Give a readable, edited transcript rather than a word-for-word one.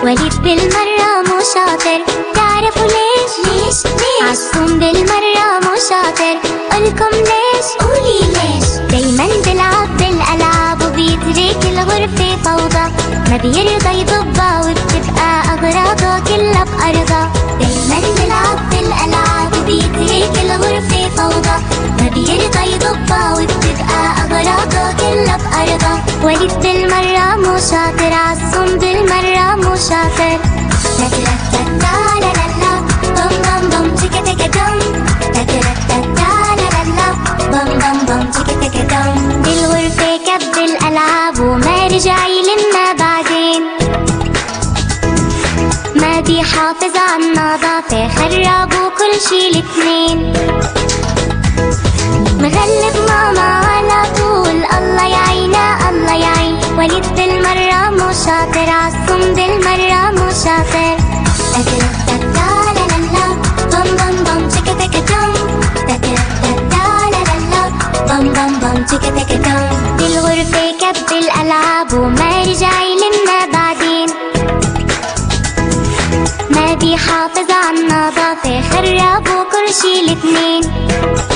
وليد بالمرة مو شاطر، تعرفوا ليش؟ عالصوم بالمرة مو شاطر، قولكم ليش؟ قولي ليش؟ دايما بلعب بالألعاب وبيترك الغرفة فوضى، ما بيرضى يضبها وبتبقى أغراضه كلها بأرضها. دايما بلعب بالألعاب وبيترك الغرفة فوضى، ما بيرضى يضبها وبتبقى أغراضه كلها بأرضها. وليد بالمرة مو شاطر، عالصوم بالمرة مو شاطر. لا لا لا لا بم بم بم تيكا تيكا دم، لا لا لا لا بم بم بم تيكا تيكا دم. بالغرفة كب الألعاب وما رجع يلمها بعدين، ما بيحافظ عالنظافة، خربوا كل شي الاتنين. مغلب ماما على طول، الله يعينا الله يعين. وليد بالمرة مو شاطر، عالصوم بالمرة مو شاطر. لا لا لا لا بم بم بم تيكا تيكا دم، لا لا لا لا بم بم بم تيكا تيكا دم. بالغرفة كب الألعاب وما رجع يلمها بعدين، ما بيحافظ عالنظافة، خربوا كل شي الاتنين.